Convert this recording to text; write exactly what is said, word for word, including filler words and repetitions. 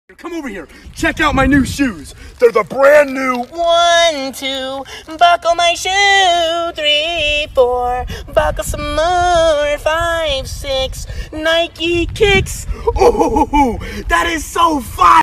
Come over here. Check out my new shoes. They're the brand new. One, two, buckle my shoe. Three, four, buckle some more. Five, six, Nike kicks. Oh, that is so fire.